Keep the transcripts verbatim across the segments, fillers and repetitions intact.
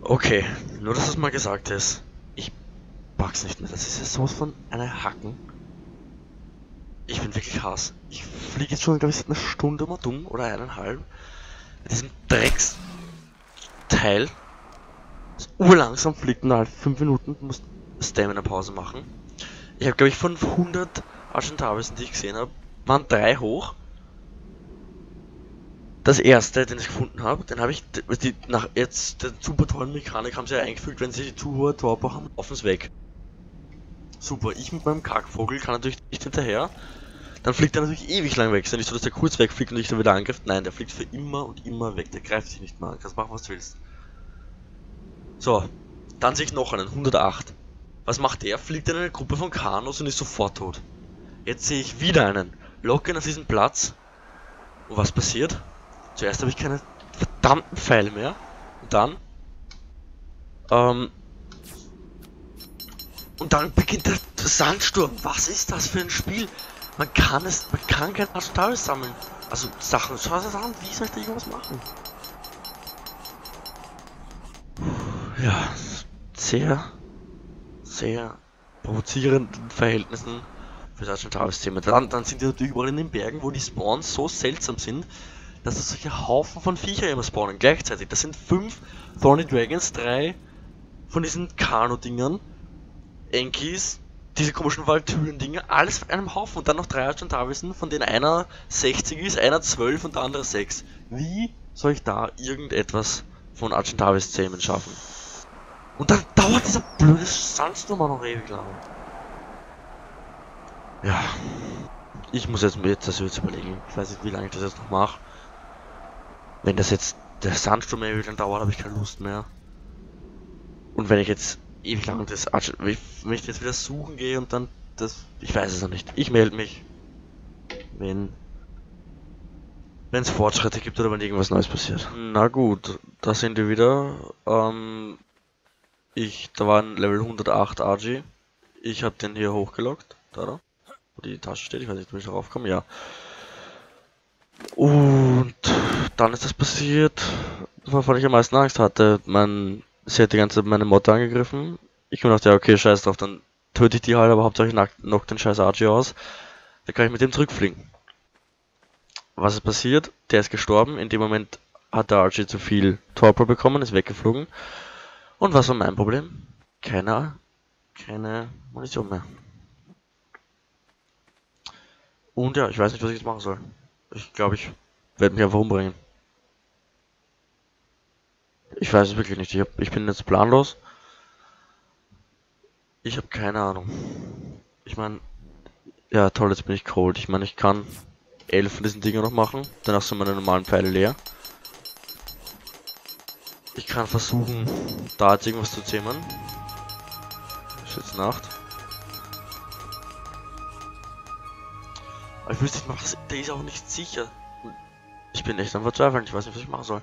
Okay, nur dass es mal gesagt ist. Ich pack's nicht mehr. Das ist ja sowas von einer Hacken. Ich bin wirklich Hass. Ich fliege jetzt schon, glaube ich, seit einer Stunde mal dumm oder eineinhalb. Mit diesem Drecksteil. Das urlangsam fliegt und halt fünf Minuten muss Stamina-Pause machen. Ich habe, glaube ich, von hundert Argentavis, die ich gesehen habe, waren drei hoch. Das erste, den ich gefunden habe, den habe ich, die, nach jetzt, der super tollen Mechanik haben sie ja eingefügt, wenn sie zu hohe Torpo haben, laufen sie weg. Super, ich mit meinem Kackvogel kann natürlich nicht hinterher. Dann fliegt er natürlich ewig lang weg. Ist ja nicht so, dass der kurz wegfliegt und dich dann wieder angreift. Nein, der fliegt für immer und immer weg. Der greift sich nicht mehr an. Kannst machen, was du willst. So, dann sehe ich noch einen, hundertacht. Was macht der? Fliegt in eine Gruppe von Kanos und ist sofort tot. Jetzt sehe ich wieder einen. Locke ihn auf diesen Platz. Und was passiert? Zuerst habe ich keine verdammten Pfeile mehr. Und dann... Ähm... Und dann beginnt der Sandsturm. Was ist das für ein Spiel? Man kann es... Man kann kein Argentavis sammeln. Also Sachen... Schau das an. Wie soll ich da irgendwas machen? Ja... Sehr... Sehr... provozierenden Verhältnissen für das Argentavis-Thema. Dann, dann sind die natürlich überall in den Bergen, wo die Spawns so seltsam sind, dass es solche Haufen von Viecher immer spawnen gleichzeitig. Das sind fünf Thorny Dragons, drei von diesen Kano-Dingern, Enkis, diese komischen Waltüren-Dinger, alles auf einem Haufen und dann noch drei Argentavisen, von denen einer sechzig ist, einer zwölf und der andere sechs. Wie soll ich da irgendetwas von Argentavis-Zähmen schaffen? Und dann dauert dieser blöde Sandsturm auch noch ewig lang. Ja, ich muss jetzt mir jetzt das jetzt überlegen. Ich weiß nicht, wie lange ich das jetzt noch mache. Wenn das jetzt der Sandsturm ewig lang dauert, habe ich keine Lust mehr. Und wenn ich jetzt ewig lang das Arch wenn ich jetzt wieder suchen gehe und dann das, ich weiß es noch nicht. Ich melde mich, wenn wenn es Fortschritte gibt oder wenn irgendwas Neues passiert. Na gut, da sind wir wieder. Ähm, ich, da war ein Level hundertacht R G. Ich habe den hier hochgelockt, da, da, wo die Tasche steht. Ich weiß nicht, ob ich darauf komme. Ja. Und dann ist das passiert, wovon ich am meisten Angst hatte. Man, sie hat die ganze Zeit meine Motte angegriffen. Ich mir dachte, ja, okay, scheiß drauf, dann töte ich die halt, aber hauptsächlich knock den scheiß Archie aus. Dann kann ich mit dem zurückfliegen. Was ist passiert? Der ist gestorben. In dem Moment hat der Archie zu viel Torpor bekommen, ist weggeflogen. Und was war mein Problem? Keine, keine Munition mehr. Und ja, ich weiß nicht, was ich jetzt machen soll. Ich glaube, ich werde mich einfach umbringen. Ich weiß es wirklich nicht. Ich, hab, ich bin jetzt planlos. Ich habe keine Ahnung. Ich meine, ja toll, jetzt bin ich cold. Ich meine, ich kann elf von diesen Dingen noch machen. Danach sind meine normalen Pfeile leer. Ich kann versuchen, da jetzt irgendwas zu zähmen. Ist jetzt Nacht. Aber ich wüsste nicht, der ist auch nicht sicher. Ich bin echt am Verzweifeln. Ich weiß nicht, was ich machen soll.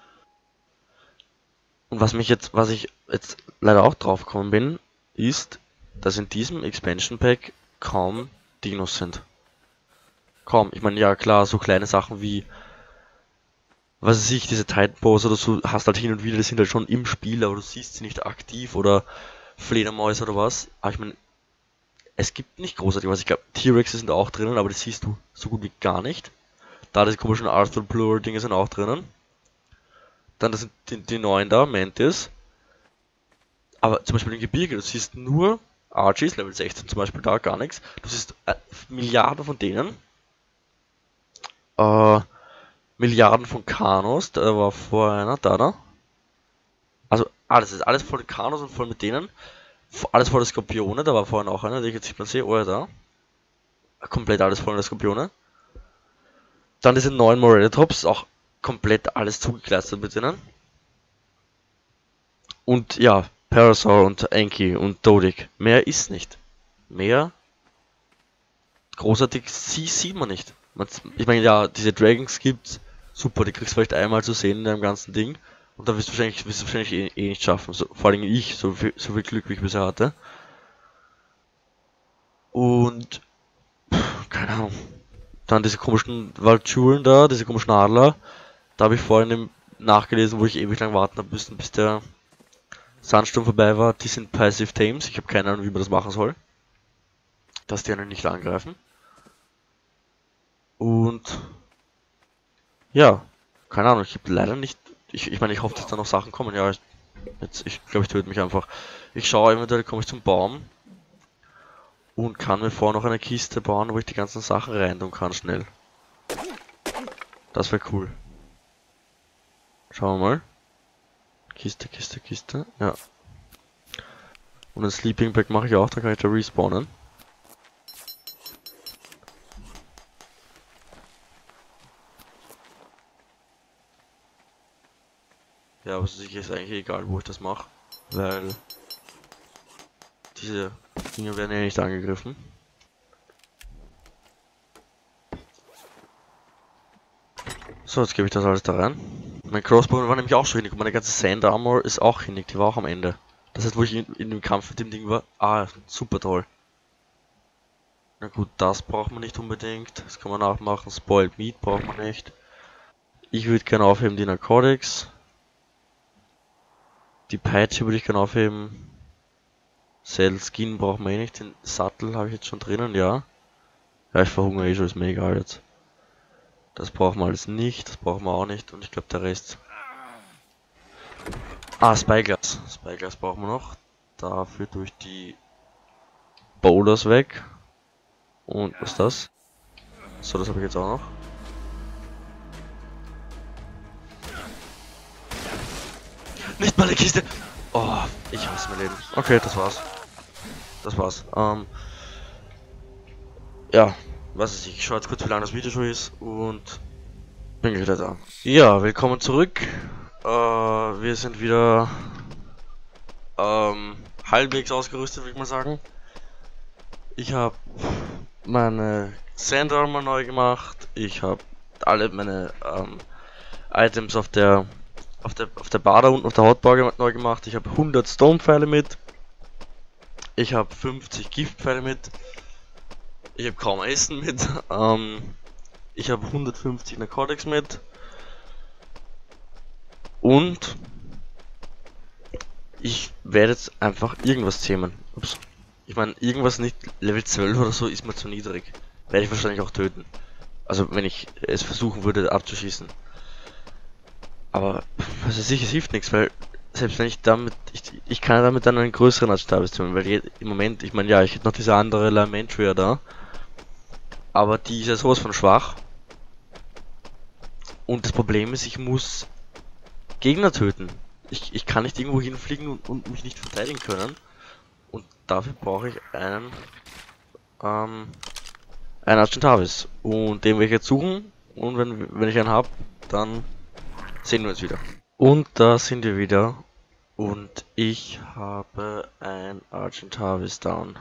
Und was mich jetzt, was ich jetzt leider auch drauf gekommen bin, ist, dass in diesem Expansion Pack kaum Dinos sind. Kaum. Ich meine, ja klar, so kleine Sachen wie, was weiß ich, diese Titanbows oder so, hast halt hin und wieder, die sind halt schon im Spiel, aber du siehst sie nicht aktiv oder Fledermäuse oder was. Aber ich meine, es gibt nicht großartig was. Ich glaube, T-Rexe sind auch drinnen, aber das siehst du so gut wie gar nicht. Da diese komischen Arthur Plur Dinge sind auch drinnen. Dann das sind die, die neuen da, Mantis. Aber zum Beispiel im Gebirge, du siehst nur Archies, Level sechzehn zum Beispiel, da gar nichts. Du siehst äh, Milliarden von denen. Äh, Milliarden von Kanos, da war vorher einer, da, da. Also alles ist alles voll Kanos und voll mit denen. Alles voller Skorpione, da war vorhin auch einer, den ich jetzt nicht mehr sehe, oh ja, da. Komplett alles voller Skorpione. Dann diese neuen Morelli-Tops, auch komplett alles zugekleistert mit denen. Und ja, Parasaur und Enki und Dodik. Mehr ist nicht. Mehr großartig sie sieht man nicht. Man, ich meine, ja, diese Dragons gibt's. Super, die kriegst du vielleicht einmal zu sehen in deinem ganzen Ding. Und da wirst du wahrscheinlich, wirst du wahrscheinlich eh, eh nicht schaffen. So, vor allem ich, so viel, so viel Glück wie ich bisher hatte. Und pff, keine Ahnung. Dann diese komischen Valturen da, diese komischen Adler. Da habe ich vorhin nachgelesen, wo ich ewig lang warten habe müssen, bis der Sandsturm vorbei war, die sind Passive Tames. Ich habe keine Ahnung, wie man das machen soll. Dass die einen nicht angreifen. Und ja, keine Ahnung, ich habe leider nicht. Ich, ich meine, ich hoffe, dass da noch Sachen kommen. Ja, ich, jetzt, ich glaube, ich töte mich einfach. Ich schaue, eventuell komme ich zum Baum und kann mir vor noch eine Kiste bauen, wo ich die ganzen Sachen rein tun kann, schnell. Das wäre cool. Schauen wir mal. Kiste, Kiste, Kiste. Ja. Und ein Sleeping Bag mache ich auch, da kann ich da respawnen. Ja, aber es ist eigentlich egal, wo ich das mache. Weil diese Dinge werden ja nicht angegriffen. So, jetzt gebe ich das alles da rein. Mein Crossbow war nämlich auch schon hinnig und meine ganze Sand Armor ist auch hinnig, die war auch am Ende. Das heißt, wo ich in, in dem Kampf mit dem Ding war, ah, super toll. Na gut, das braucht man nicht unbedingt, das kann man nachmachen. Spoiled Meat braucht man nicht. Ich würde gerne aufheben die Narcotics. Die Peitsche würde ich gerne aufheben. Saddle Skin braucht man eh nicht, den Sattel habe ich jetzt schon drinnen, ja. Ja, ich verhungere eh schon, ist mir egal jetzt. Das brauchen wir alles nicht, das brauchen wir auch nicht und ich glaube der Rest. Ah, Spyglass. Spyglass brauchen wir noch. Dafür durch die Boulders weg. Und was ist das? So, das habe ich jetzt auch noch. Nicht mal eine Kiste! Oh, ich hasse mein Leben. Okay, das war's. Das war's. Ähm. Ja, was ist ich? Ich schaue jetzt kurz, wie lange das Video schon ist und bin gleich wieder da. Ja, willkommen zurück. Äh, wir sind wieder ähm, halbwegs ausgerüstet, würde ich mal sagen. Ich habe meine Sand Armor neu gemacht. Ich habe alle meine ähm, Items auf der auf der auf der Bar da unten auf der Hotbar neu gemacht. Ich habe hundert Stone-Pfeile mit. Ich habe fünfzig Giftpfeile mit. Ich habe kaum Essen mit. Ähm, ich habe hundertfünfzig Narcotics mit. Und ich werde jetzt einfach irgendwas zähmen. Ups. Ich meine, irgendwas nicht Level zwölf oder so ist mir zu niedrig. Werde ich wahrscheinlich auch töten. Also wenn ich es versuchen würde abzuschießen. Aber was weiß ich, es hilft nichts, weil selbst wenn ich damit, ich, ich kann damit dann einen größeren Archentavis tun, weil je, im Moment, ich meine, ja, ich hätte noch diese andere Lamentria da. Aber die ist ja sowas von schwach. Und das Problem ist, ich muss Gegner töten. Ich, ich kann nicht irgendwo hinfliegen und, und mich nicht verteidigen können. Und dafür brauche ich einen, ähm, einen Argentavis. Und den werde ich jetzt suchen. Und wenn, wenn ich einen habe, dann sehen wir uns wieder. Und da sind wir wieder. Und ich habe ein Argentavis down.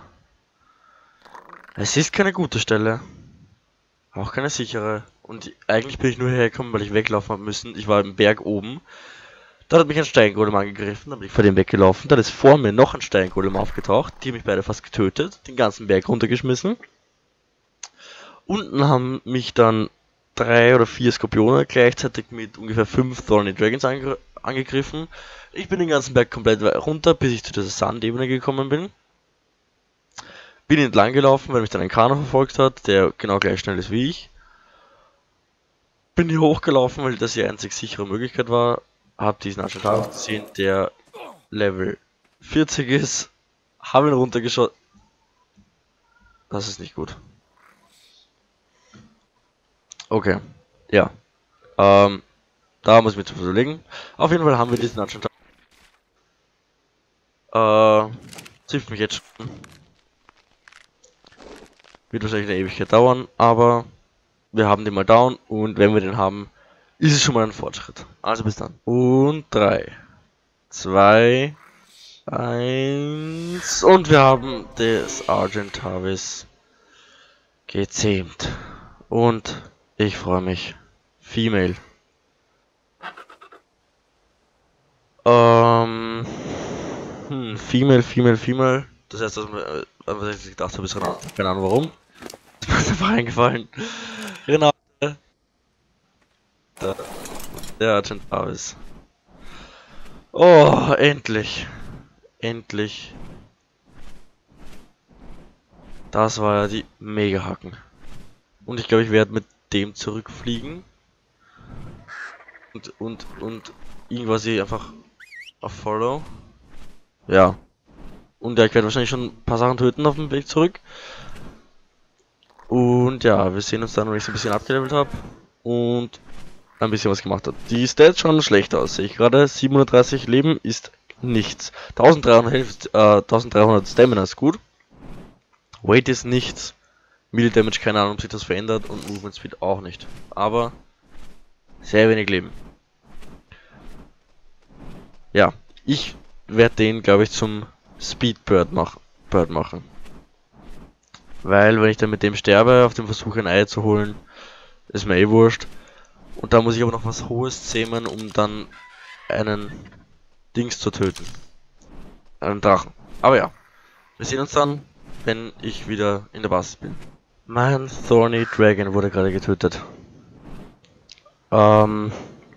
Es ist keine gute Stelle. Auch keine sichere. Und eigentlich bin ich nur hergekommen, weil ich weglaufen habe müssen. Ich war im Berg oben. Dann hat mich ein Steingolem angegriffen, dann bin ich vor dem weggelaufen. Dann ist vor mir noch ein Steingolem aufgetaucht. Die haben mich beide fast getötet. Den ganzen Berg runtergeschmissen. Unten haben mich dann drei oder vier Skorpione gleichzeitig mit ungefähr fünf Thorny Dragons ange angegriffen. Ich bin den ganzen Berg komplett runter, bis ich zu dieser Sandebene gekommen bin. Bin entlang gelaufen, weil mich dann ein Kano verfolgt hat, der genau gleich schnell ist wie ich. Bin hier hochgelaufen, weil das die einzig sichere Möglichkeit war. Hab diesen Argentavis gesehen, der Level vierzig ist. Habe ihn runtergeschaut. Das ist nicht gut. Okay, ja. Ähm, da muss ich mir zu überlegen. Auf jeden Fall haben wir diesen Argentavis. Äh, hilft mich jetzt schon. Wird wahrscheinlich eine Ewigkeit dauern, aber wir haben den mal down und wenn wir den haben, ist es schon mal ein Fortschritt. Also bis dann. Und drei, zwei, eins und wir haben das Argentavis gezähmt. Und ich freue mich. Female. Ähm, hm, Female, Female, Female. Das heißt, dass wir, was ich gedacht habe, ist Renate. Keine Ahnung warum. Das ist mir einfach eingefallen. Renate. Der, der Argentavis. Oh, endlich. endlich. Das war ja die Mega-Hacken. Und ich glaube, ich werde mit dem zurückfliegen. Und, und, und irgendwas hier einfach auf Follow. Ja. Und ja, ich werde wahrscheinlich schon ein paar Sachen töten auf dem Weg zurück. Und ja, wir sehen uns dann, wenn ich so ein bisschen abgelevelt habe. Und ein bisschen was gemacht hat. Die Stats schauen schlecht aus, sehe ich gerade. siebenhundertdreißig Leben ist nichts. dreizehnhundert, äh, dreizehnhundert Stamina ist gut. Weight ist nichts. Melee Damage, keine Ahnung, ob sich das verändert. Und Movement Speed auch nicht. Aber sehr wenig Leben. Ja, ich werde den, glaube ich, zum Speed Bird, mach Bird machen. Weil, wenn ich dann mit dem sterbe, auf dem Versuch ein Ei zu holen, ist mir eh wurscht. Und da muss ich aber noch was Hohes zähmen, um dann einen Dings zu töten. Einen Drachen. Aber ja, wir sehen uns dann, wenn ich wieder in der Basis bin. Mein Thorny Dragon wurde gerade getötet. Ähm...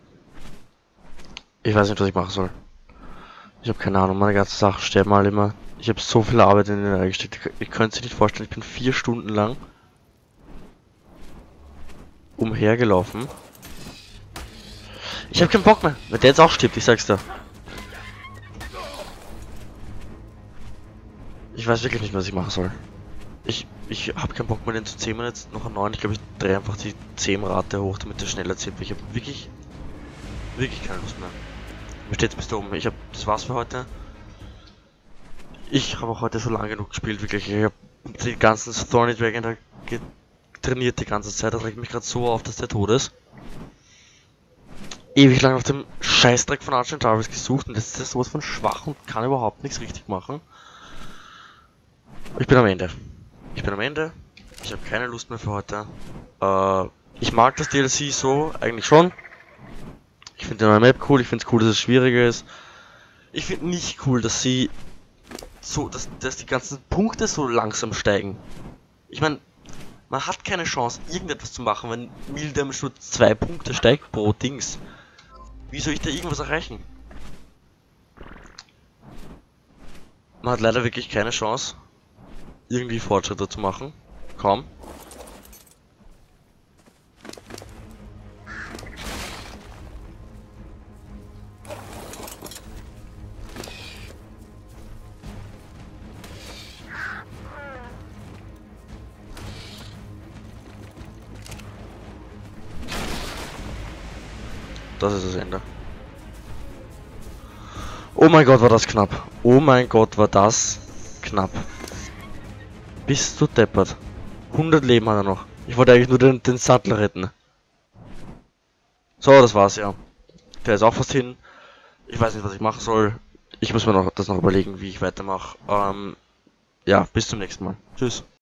Ich weiß nicht, was ich machen soll. Ich habe keine Ahnung, meine ganzen Sachen sterben alle immer. Ich habe so viel Arbeit in den reingesteckt. Ich könnte es nicht vorstellen, ich bin vier Stunden lang umhergelaufen. Ich habe keinen Bock mehr, wenn der jetzt auch stirbt, ich sag's dir. Ich weiß wirklich nicht, was ich machen soll. Ich, ich habe keinen Bock mehr, den zu zähmen jetzt noch einen neuen. Ich glaube, ich drehe einfach die Zähmrate hoch, damit der schneller zähmt. Ich habe wirklich, wirklich keine Lust mehr. Mir steht's bis da oben. Ich habe, das war's für heute. Ich habe auch heute schon lange genug gespielt, wirklich. Ich habe die ganzen Thorny Dragon da trainiert die ganze Zeit. Das regt mich gerade so auf, dass der tot ist. Ewig lang auf dem Scheißdreck von Argent Jarvis gesucht und jetzt ist er sowas von schwach und kann überhaupt nichts richtig machen. Ich bin am Ende. Ich bin am Ende. Ich habe keine Lust mehr für heute. Äh, ich mag das D L C so eigentlich schon. Ich finde die neue Map cool. Ich finde es cool, dass es schwieriger ist. Ich finde nicht cool, dass sie so, dass, dass die ganzen Punkte so langsam steigen. Ich meine, man hat keine Chance, irgendetwas zu machen, wenn Melee Damage nur zwei Punkte steigt pro Dings. Wie soll ich da irgendwas erreichen? Man hat leider wirklich keine Chance, irgendwie Fortschritte zu machen. Kaum. Das ist das Ende. Oh mein Gott, war das knapp. Oh mein Gott, war das knapp. Bist du deppert. hundert Leben hat er noch. Ich wollte eigentlich nur den, den Sattler retten. So, das war's ja. Der ist auch fast hin. Ich weiß nicht, was ich machen soll. Ich muss mir noch das noch überlegen, wie ich weitermache. Ähm, ja, bis zum nächsten Mal. Tschüss.